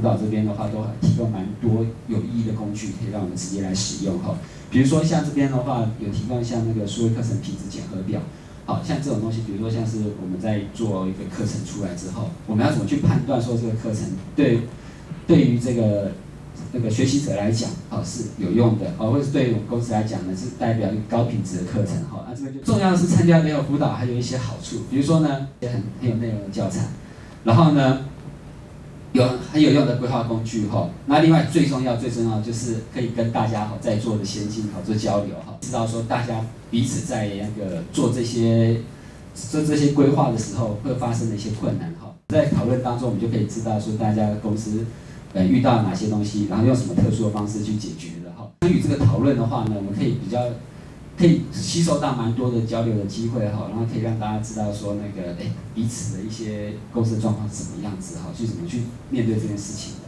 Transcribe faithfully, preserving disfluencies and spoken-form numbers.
导这边的话，都提供蛮多有意义的工具，可以让我们直接来使用哈。比如说像这边的话，有提供像那个数位课程品质检核表，好像这种东西，比如说像是我们在做一个课程出来之后，我们要怎么去判断说这个课程对对于这个那个学习者来讲，好是有用的，哦，或者是对于我们公司来讲呢，是代表一个高品质的课程，哈，那这个就重要的是参加联合辅导还有一些好处，比如说呢，也很很有内容的教材，然后呢，有很有用的规划工具，哈，那另外最重要最重要就是可以跟大家哈在座的先进好做交流，哈，知道说大家彼此在那个做这些做这些规划的时候会发生的一些困难，哈，在讨论当中我们就可以知道说大家公司。呃，遇到哪些东西，然后用什么特殊的方式去解决的哈。参与这个讨论的话呢，我们可以比较可以吸收到蛮多的交流的机会哈，然后可以让大家知道说那个哎彼此的一些公司的状况是什么样子哈，去怎么去面对这件事情。